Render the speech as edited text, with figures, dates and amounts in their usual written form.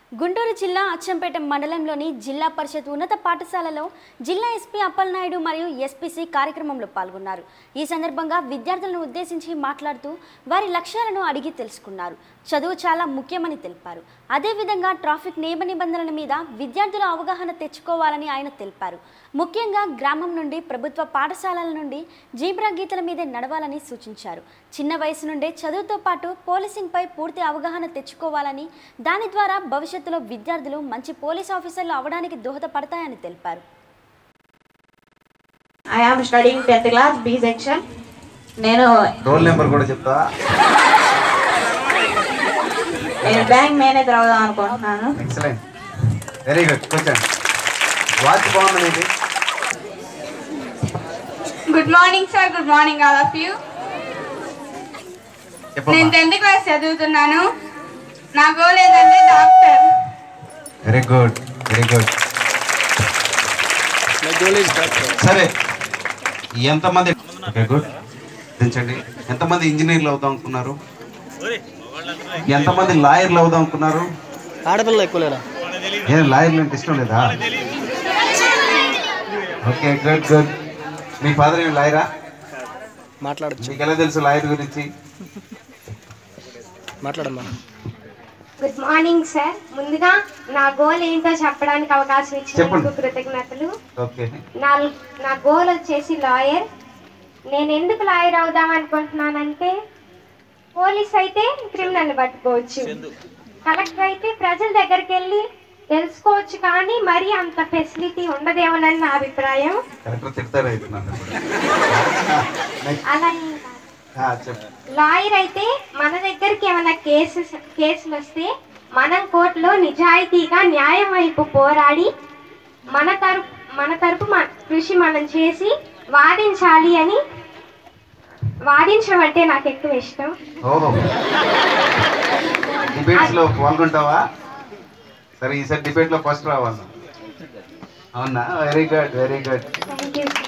గుంటూరు జిల్లా అచ్చంపేట మండలంలోని జిల్లా పరిషత్ ఉన్నత పాఠశాలలో జిల్లా ఎస్పీ అప్పలనాయుడు మరియు ఎస్పీసీ కార్యక్రమంలో పాల్గొన్నారు. ఈ సందర్భంగా విద్యార్థులను ఉద్దేశించి మాట్లాడుతూ వారి లక్ష్యాలను అడిగి తెలుసుకున్నారు. చదువు చాలా ముఖ్యమని తెలిపారు. అదేవిధంగా ట్రాఫిక్ నియమ నిబంధనల మీద విద్యార్థుల అవగాహన తెచ్చుకోవాలని ఆయన తెలిపారు. ముఖ్యంగా గ్రామం నుండి ప్రభుత్వ పాఠశాలల నుండి జీబ్రా గీతల మీదే నడవాలని సూచించారు. చిన్న వయసు నుండే చదువుతో పాటు పోలీసింగ్పై పూర్తి అవగాహన తెచ్చుకోవాలని, దాని ద్వారా భవిష్యత్తులో విద్యార్థులు మంచి పోలీస్ ఆఫీసర్లు అవడానికి దోహదపడతాయని తెలిపారు. I am studying 10th class B section. నేను రోల్ నెంబర్ కూడా చెప్తా. నేను బ్యాంక్ మేనేజర్ అవుదాం అనుకుంటున్నాను. Excellent, very good. కూర్చోండి. వాచ్ బాగుంది. Good morning sir. Good morning all of you. నేను 10th క్లాస్ చదువుతున్నాను. నా గోల్ ఏంటంటే doctor. Very good, very good. సరే, ఎంతమంది ఓకే గుడ్ దించండి. ఎంతమంది ఇంజనీర్లు అవుదాం అనుకున్నారు? ఎంతమంది లాయర్లు అవుదాం అనుకున్నారు? ఆడపిల్ల ఎక్కువ లేదా? ఏ లాయర్లు అంటే ఇష్టం లేదా? Okay good good. మీ ఫాదర్ ఏమి లాయరా? మాట్లాడచ్చు. మీకు ఎలా తెలుసు లాయర్ గురించి? మాట్లాడమ్మా. Good morning sir. ముందుగా నా గోల్ ఏంటో చెప్పడానికి అవకాశం ఇచ్చినందుకు కృతజ్ఞతలు. నా గోల్ వచ్చేసి లాయర్. నేను ఎందుకు లాయర్ అవుదాం అనుకుంటున్నానంటే, పోలీస్ అయితే క్రిమినల్ పట్టుకోవచ్చు, కలెక్టర్ అయితే ప్రజల దగ్గరికి వెళ్ళి తెలుసుకోవచ్చు, కానీ మరి అంత ఫెసిలిటీ ఉండదేమోనని నా అభిప్రాయం. అలా లాయర్ అయితే మన దగ్గరికి ఏమైనా కేసులు వస్తే మనం కోర్టులో నిజాయితీగా న్యాయం వైపు పోరాడి మన తరపు కృషి మనం చేసి వాదించాలి అని, వాదించడం అంటే నాకు ఎక్కువ ఇష్టం. డిబేట్స్ లో పాల్గొంటావా? సరే, ఈసారి డిబేట్ లో ఫస్ట్ రావాలి. అవునా? Very good, very good. Thank you.